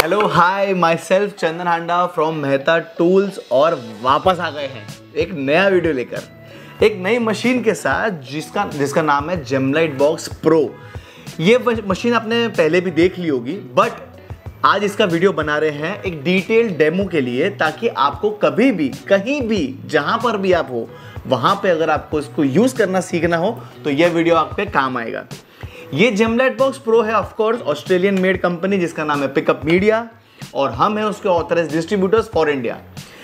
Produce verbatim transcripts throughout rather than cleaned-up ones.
Hello hi, myself Chandan Handa from Mehta tools और वापस आ गए हैं एक नया वीडियो लेकर, एक नई मशीन के साथ जिसका जिसका नाम है जेमलाइट बॉक्स प्रो। ये मशीन आपने पहले भी देख ली होगी, बट आज इसका वीडियो बना रहे हैं एक डिटेल डेमो के लिए, ताकि आपको कभी भी कहीं भी जहां पर भी आप हो वहां पे अगर आपको इसको यूज करना सीखना हो तो यह वीडियो आपके काम आएगा। ये जेमलाइट बॉक्स प्रो है of course Australian made company जिसका नाम है पिकअप मीडिया, और हम हैं उसके authorised distributors for India.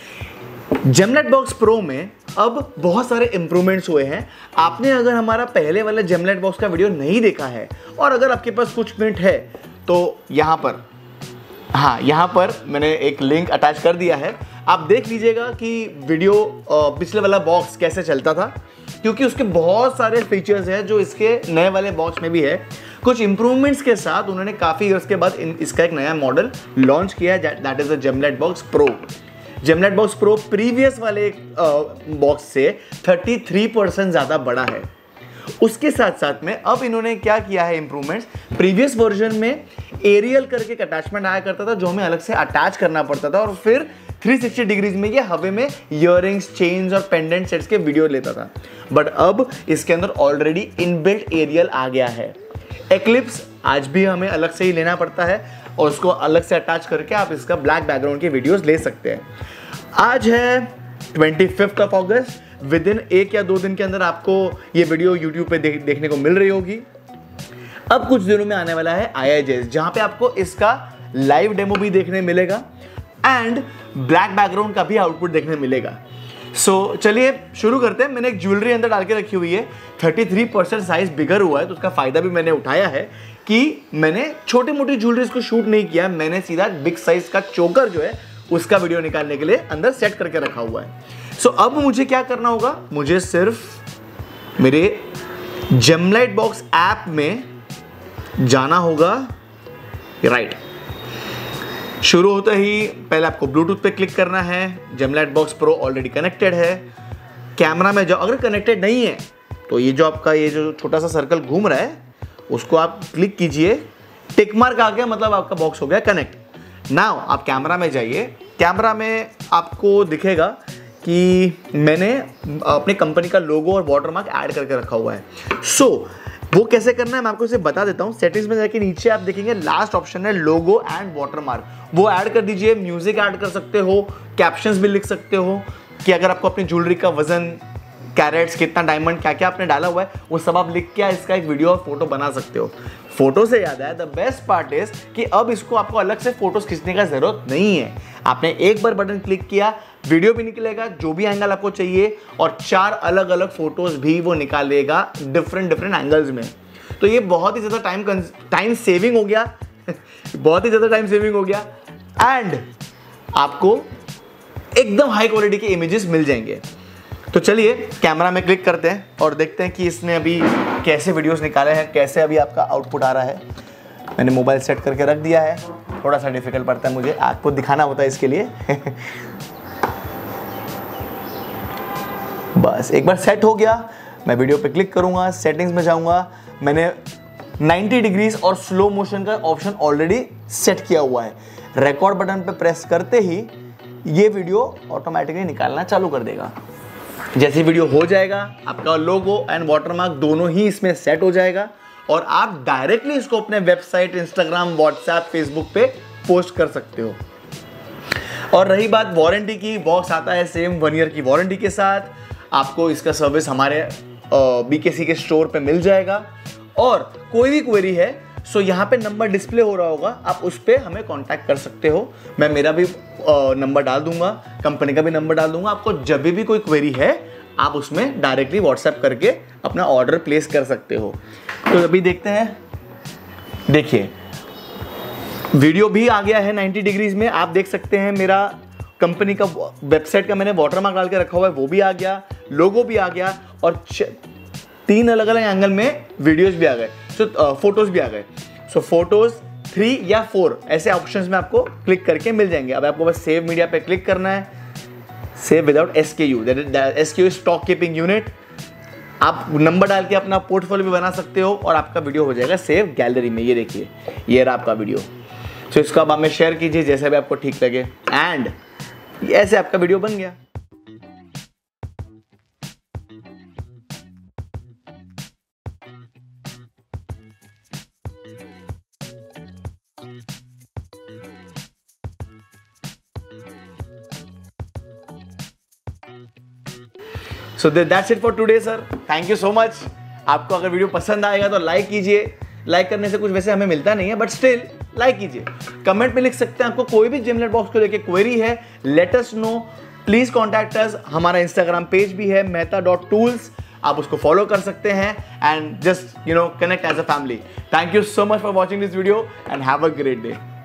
Gemlite box pro में अब बहुत सारे इंप्रूवमेंट्स हुए हैं। आपने अगर हमारा पहले वाले जेमलाइट बॉक्स का वीडियो नहीं देखा है और अगर आपके पास कुछ मिनट है तो यहाँ पर हाँ यहाँ पर मैंने एक लिंक अटैच कर दिया है, आप देख लीजिएगा कि वीडियो पिछले वाला बॉक्स कैसे चलता था, क्योंकि उसके बहुत सारे फीचर्स हैं जो इसके नए वाले बॉक्स में भी है। कुछ इंप्रूवमेंट्स के साथ उन्होंने काफ़ी ईयर्स के बाद इन, इसका एक नया मॉडल लॉन्च किया है, that is the Gemlite box pro. Gemlite box pro previous वाले बॉक्स से तैंतीस परसेंट ज़्यादा बड़ा है। उसके साथ साथ में अब इन्होंने क्या किया है इंप्रूवमेंट्स, प्रीवियस वर्जन में एरियल करके एक अटैचमेंट आया करता था जो हमें अलग से अटैच करना पड़ता था, और फिर तीन सौ साठ डिग्रीज में ये हवा में इयररिंग्स, चेन्स और पेंडेंट सेट्स के वीडियो लेता था। बट अब इसके अंदर ऑलरेडी इनबिल्ट एरियल आ गया है। एक्लिप्स आज भी हमें अलग से ही लेना पड़ता है और उसको अलग से अटैच करके आप इसका ब्लैक बैकग्राउंड के वीडियोस ले सकते हैं। आज है पच्चीस ऑफ अगस्त, विद इन एक या दो दिन के अंदर आपको ये वीडियो यूट्यूब पे देख, देखने को मिल रही होगी। अब कुछ दिनों में आने वाला है आई आई जे एस, जहां पे आपको इसका लाइव डेमो भी देखने मिलेगा एंड ब्लैक बैकग्राउंड का भी आउटपुट देखने मिलेगा। सो so, चलिए शुरू करते हैं। मैंने एक ज्वेलरी अंदर डाल के रखी हुई है, तैंतीस परसेंट साइज बिगर हुआ है, तो उसका फायदा भी मैंने उठाया है कि मैंने छोटी मोटी ज्वेलरीज को शूट नहीं किया, मैंने सीधा बिग साइज का चोकर जो है उसका वीडियो निकालने के लिए अंदर सेट करके रखा हुआ है। सो so, अब मुझे क्या करना होगा, मुझे सिर्फ मेरे जेमलाइट बॉक्स ऐप में जाना होगा। राइट, शुरू होते ही पहले आपको ब्लूटूथ पे क्लिक करना है। Gemlite box pro already connected है। कैमरा में जाओ, अगर कनेक्टेड नहीं है तो ये जो आपका ये जो छोटा सा सर्कल घूम रहा है उसको आप क्लिक कीजिए, टिक मार्क आ गया, मतलब आपका बॉक्स हो गया कनेक्ट। नाउ आप कैमरा में जाइए, कैमरा में आपको दिखेगा कि मैंने अपनी कंपनी का लोगो और वाटरमार्क ऐड करके रखा हुआ है। सो so, वो कैसे करना है मैं आपको इसे बता देता हूँ। सेटिंग्स में जाके नीचे आप देखेंगे लास्ट ऑप्शन है लोगो एंड वाटरमार्क, वो ऐड कर दीजिए। म्यूजिक ऐड कर सकते हो, कैप्शंस भी लिख सकते हो कि अगर आपको अपनी ज्वेलरी का वजन, कैरेट्स, कितना डायमंड, क्या क्या आपने डाला हुआ है वो सब आप लिख के इसका एक वीडियो और फोटो बना सकते हो। फोटो से याद आया, द बेस्ट पार्ट इज कि अब इसको आपको अलग से फोटोज खींचने का जरूरत नहीं है। आपने एक बार बटन क्लिक किया, वीडियो भी निकलेगा जो भी एंगल आपको चाहिए, और चार अलग अलग फोटोज भी वो निकालेगा डिफरेंट डिफरेंट एंगल्स में। तो ये बहुत ही ज़्यादा टाइम टाइम सेविंग हो गया बहुत ही ज़्यादा टाइम सेविंग हो गया एंड आपको एकदम हाई क्वालिटी के इमेजेस मिल जाएंगे। तो चलिए कैमरा में क्लिक करते हैं और देखते हैं कि इसने अभी कैसे वीडियोस निकाले हैं, कैसे अभी आपका आउटपुट आ रहा है। मैंने मोबाइल सेट करके रख दिया है, थोड़ा सा डिफिकल्ट पड़ता है मुझे, आपको दिखाना होता है इसके लिए बस एक बार सेट हो गया, मैं वीडियो पे क्लिक करूंगा, सेटिंग्स में जाऊंगा। मैंने नब्बे डिग्रीज और स्लो मोशन का ऑप्शन ऑलरेडी सेट किया हुआ है। रिकॉर्ड बटन पे प्रेस करते ही ये वीडियो ऑटोमेटिकली निकालना चालू कर देगा। जैसे वीडियो हो जाएगा, आपका लोगो एंड वाटरमार्क दोनों ही इसमें सेट हो जाएगा और आप डायरेक्टली इसको अपने वेबसाइट, इंस्टाग्राम, व्हाट्सएप, फेसबुक पे पोस्ट कर सकते हो। और रही बात वारंटी की, बॉक्स आता है सेम वन ईयर की वारंटी के साथ। आपको इसका सर्विस हमारे बीकेसी के स्टोर पे मिल जाएगा। और कोई भी क्वेरी है सो यहाँ पे नंबर डिस्प्ले हो रहा होगा, आप उस पर हमें कांटेक्ट कर सकते हो। मैं मेरा भी नंबर डाल दूंगा, कंपनी का भी नंबर डाल दूंगा। आपको जब भी कोई क्वेरी है आप उसमें डायरेक्टली व्हाट्सएप करके अपना ऑर्डर प्लेस कर सकते हो। तो अभी देखते हैं, देखिए वीडियो भी आ गया है नब्बे डिग्रीज में, आप देख सकते हैं। मेरा कंपनी का वेबसाइट का मैंने वाटरमार्क डाल के रखा हुआ है, वो भी आ गया, लोगो भी आ गया, और तीन अलग अलग एंगल में वीडियोस भी आ गए, सो फोटोज भी आ गए। सो फोटोज थ्री या फोर ऐसे ऑप्शंस में आपको क्लिक करके मिल जाएंगे। अब आपको बस सेव मीडिया पे क्लिक करना है, save without S K U, that is S K U stock keeping unit. आप नंबर डाल के अपना पोर्टफोलियो भी बना सकते हो और आपका वीडियो हो जाएगा सेव गैलरी में। ये देखिए, ये रहा आपका वीडियो। तो इसको आप हमें शेयर कीजिए जैसे भी आपको ठीक लगे, एंड ऐसे आपका वीडियो बन गया। So that's it for today sir, thank you so much. आपको अगर वीडियो पसंद आएगा तो लाइक कीजिए, लाइक करने से कुछ वैसे हमें मिलता नहीं है, बट स्टिल लाइक कीजिए। कमेंट में लिख सकते हैं आपको कोई भी जेमलाइट बॉक्स को लेके क्वेरी है, let us know, please contact us. हमारा इंस्टाग्राम पेज भी है मेहता डॉट टूल्स, आप उसको फॉलो कर सकते हैं and just you know connect as a family. Thank you so much for watching this video and have a great day.